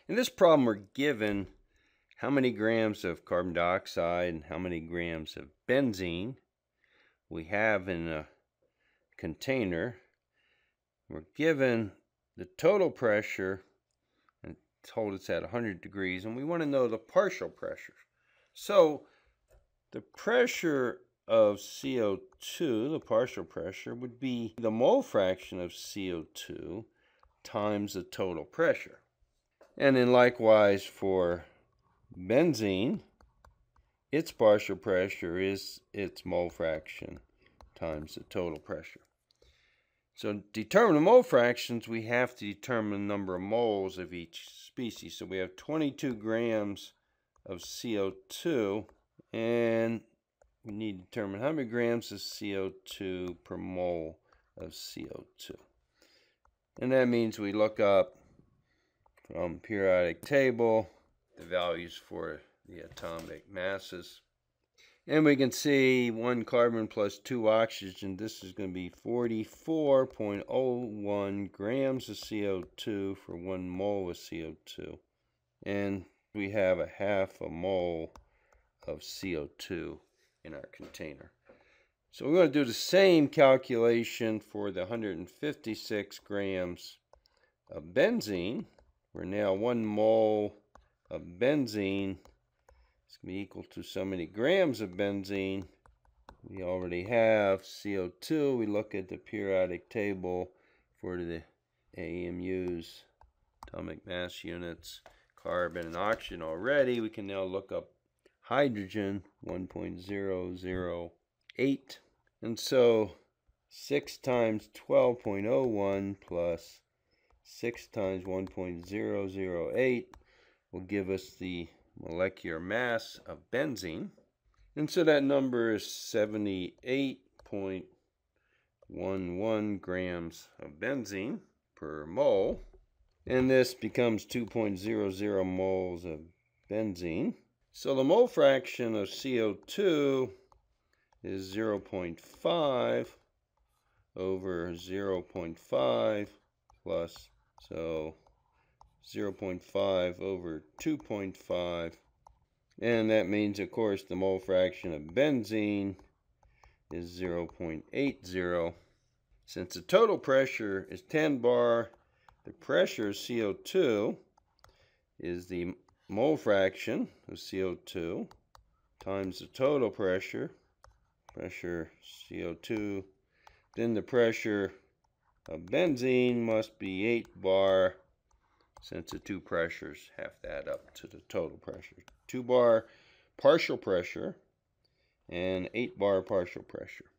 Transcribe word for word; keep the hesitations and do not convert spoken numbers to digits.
In this problem, we're given how many grams of carbon dioxide and how many grams of benzene we have in a container. We're given the total pressure and told it's at one hundred degrees, and we want to know the partial pressure. So the pressure of C O two, the partial pressure, would be the mole fraction of C O two times the total pressure. And then likewise for benzene, its partial pressure is its mole fraction times the total pressure. So to determine the mole fractions, we have to determine the number of moles of each species. So we have twenty-two grams of C O two, and we need to determine how many grams of C O two per mole of C O two. And that means we look up from periodic table the values for the atomic masses. And we can see one carbon plus two oxygen. This is going to be forty-four point zero one grams of C O two for one mole of C O two. And we have a half a mole of C O two in our container. So we're going to do the same calculation for the one hundred fifty-six grams of benzene. We're now one mole of benzene is going to be equal to so many grams of benzene. We already have C O two. We look at the periodic table for the A M Us, atomic mass units, carbon and oxygen already. We can now look up hydrogen, one point zero zero eight. And so six times twelve point zero one plus six times one point zero zero eight will give us the molecular mass of benzene. And so that number is seventy-eight point one one grams of benzene per mole. And this becomes two point zero zero moles of benzene. So the mole fraction of C O two is zero point five over zero point five plus, so zero point five over two point five. And that means, of course, the mole fraction of benzene is zero point eight zero. Since the total pressure is ten bar, the pressure of C O two is the mole fraction of C O two times the total pressure, pressure C O two, then the pressure of benzene must be eight bar, since the two pressures have to add up to the total pressure. two bar partial pressure and eight bar partial pressure.